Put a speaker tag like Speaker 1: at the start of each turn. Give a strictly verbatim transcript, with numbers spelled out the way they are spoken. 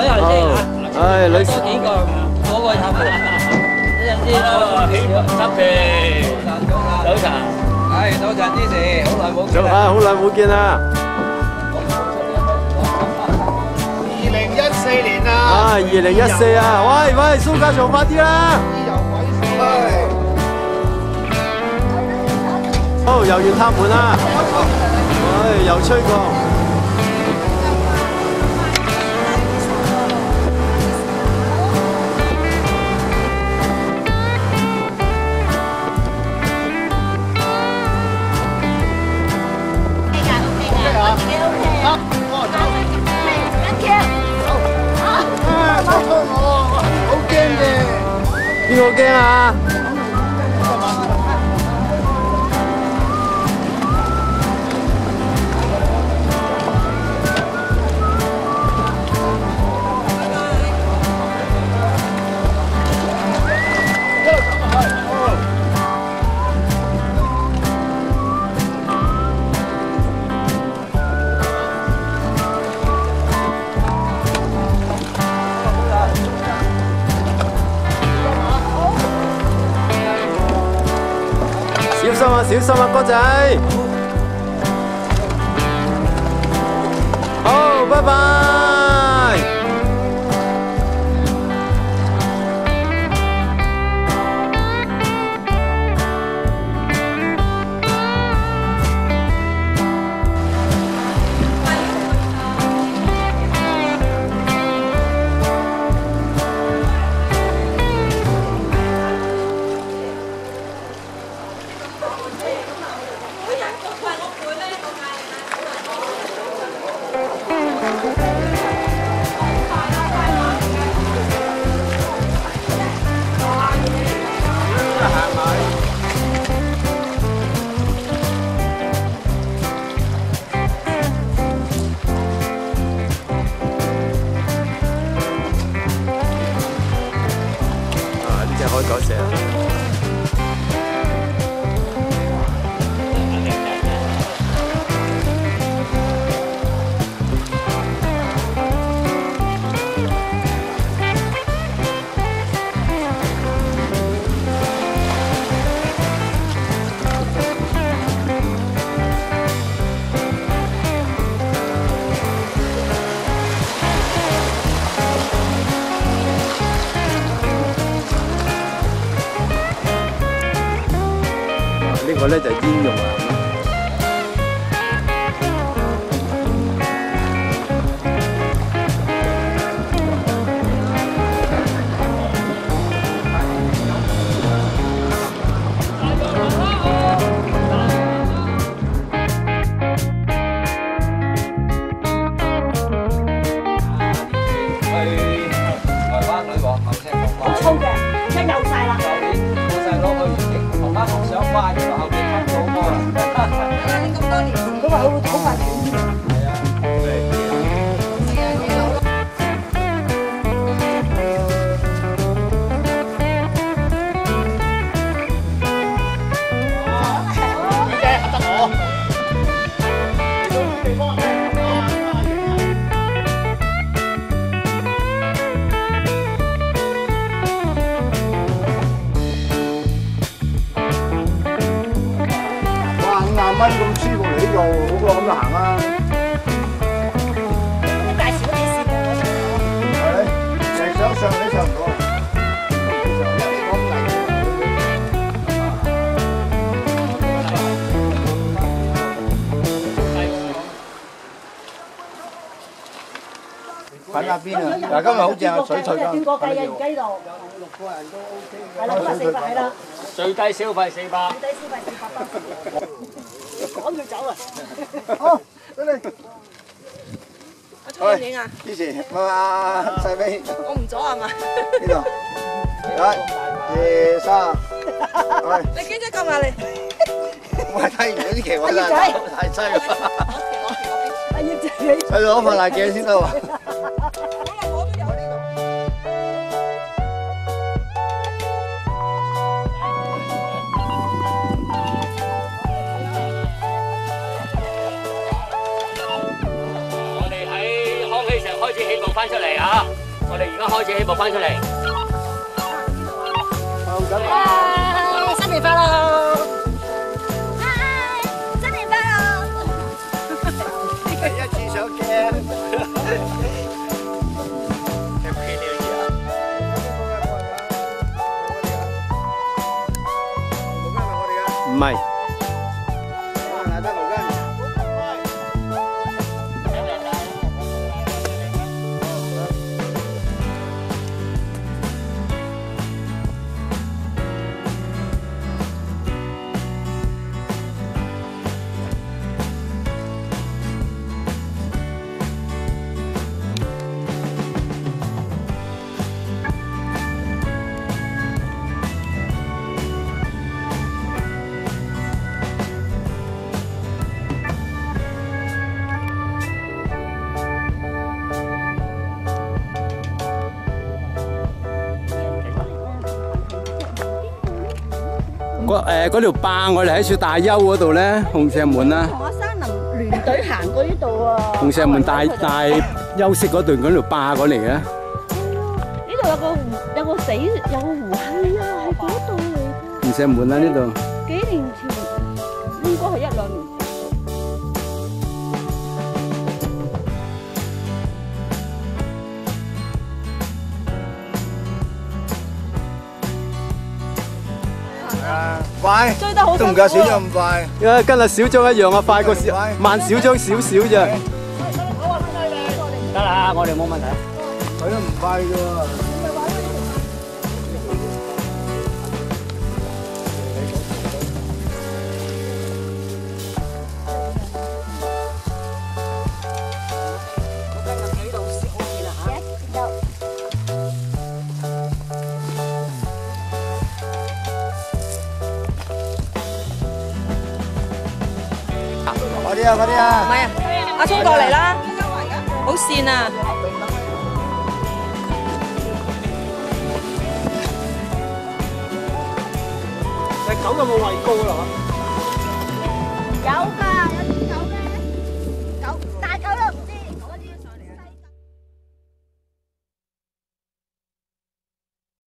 Speaker 1: 位頭先嚇，
Speaker 2: 唉，女士，
Speaker 1: 多幾個嗰個頭先，一陣先我起執皮，早晨，係早晨，之前好耐冇見
Speaker 2: 啊，好耐冇見啦。
Speaker 3: 二零一四年啊！
Speaker 2: 啊，二零一四啊，喂喂，蘇家祥快啲啦！好，遊完塔門啦，唉，又吹過。 邊個驚啊？小心啊！小心啊，哥仔。好，拜拜。開咗隻。呢個咧就係煙肉啊！
Speaker 1: 去台灣女皇頭赤紅花，
Speaker 4: 粗嘅，一有晒啦。
Speaker 1: 舊年我細佬去完影同媽學上花，原來後邊分咗波啦。咁多年，
Speaker 4: 佢話佢會好快斷。
Speaker 1: 係啊，
Speaker 3: 蚊咁舒服嚟呢度，好過咁就行啦。
Speaker 4: 咁介紹啲試過嗰種。
Speaker 3: 係，成想上你上唔到。粉下邊啊！嗱，今日好正啊，水菜㗎。
Speaker 4: 邊個計啊？而家呢度
Speaker 3: 有六個人都 OK 嘅。
Speaker 4: 係啦，咁啊四百係啦。
Speaker 1: 最低消費四百。
Speaker 4: 最低消費四百蚊。趕佢走啊！
Speaker 3: 好，俾你。
Speaker 5: 我中意影啊！
Speaker 3: 支持，啊細飛。
Speaker 5: 我唔阻係嘛？
Speaker 3: 呢度，一、二、三，喂。
Speaker 5: 你幾隻夠埋嚟？
Speaker 3: 我係睇完嗰啲旗位啦，太犀啦！
Speaker 4: 阿葉仔，你
Speaker 3: 去攞份辣鏡先得喎。
Speaker 1: 我哋喺康熙城開始起步。 翻出嚟啊！我哋而家開始起步翻出嚟。
Speaker 4: 嗨，新年快樂！
Speaker 5: 嗨，新年快樂！
Speaker 3: 第一次上鏡。Happy New Year！
Speaker 2: 唔係。
Speaker 3: 拿得毛巾。
Speaker 2: 嗰誒嗰條壩，我哋喺處大丘嗰度咧，紅石門啊，
Speaker 4: 同阿山林聯隊行過呢度啊！
Speaker 2: 紅石門大大休息嗰段嗰條壩過嚟嘅。
Speaker 4: 呢度有個湖，有個死，有個湖，係啊，係嗰度嚟㗎。
Speaker 2: 紅石門啊，呢度。
Speaker 4: 幾年前，應該係一兩年。
Speaker 3: 快，
Speaker 4: 追得好
Speaker 3: 都唔夠小咗咁快。
Speaker 2: 誒，跟阿小張一樣啊，快過小慢小張少少啫。
Speaker 1: 得啦，我哋冇問題。
Speaker 3: 佢都唔快啫喎。快啲啊！快啲啊！
Speaker 5: 唔係啊，阿聰過嚟啦，好跣啊！
Speaker 4: 隻狗有冇畏高啦？有㗎。